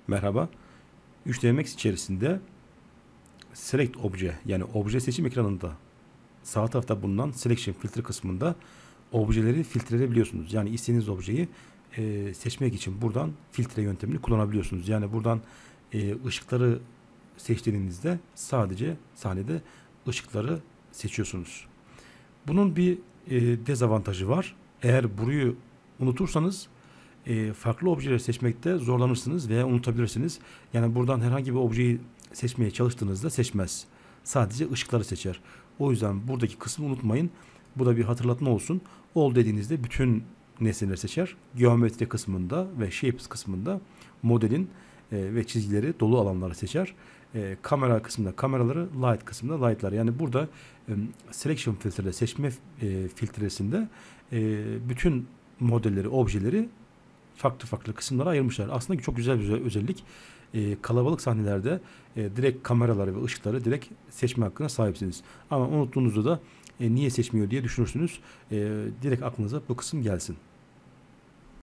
Merhaba. 3D Max içerisinde Select Obje yani obje seçim ekranında sağ tarafta bulunan Selection filtre kısmında objeleri filtreleyebiliyorsunuz. Yani istediğiniz objeyi seçmek için buradan filtre yöntemini kullanabiliyorsunuz. Yani buradan ışıkları seçtiğinizde sadece sahnede ışıkları seçiyorsunuz. Bunun bir dezavantajı var. Eğer burayı unutursanız farklı objeleri seçmekte zorlanırsınız veya unutabilirsiniz. Yani buradan herhangi bir objeyi seçmeye çalıştığınızda seçmez. Sadece ışıkları seçer. O yüzden buradaki kısmı unutmayın. Bu da bir hatırlatma olsun. All dediğinizde bütün nesneleri seçer. Geometri kısmında ve Shapes kısmında modelin ve çizgileri dolu alanları seçer. Kamera kısmında kameraları, light kısmında light'lar. Yani burada selection filtre seçme filtresinde bütün modelleri, objeleri farklı farklı kısımlara ayırmışlar. Aslında çok güzel bir özellik. Kalabalık sahnelerde direkt kameraları ve ışıkları direkt seçme hakkına sahipsiniz. Ama unuttuğunuzda da niye seçmiyor diye düşünürsünüz. Direkt aklınıza bu kısım gelsin.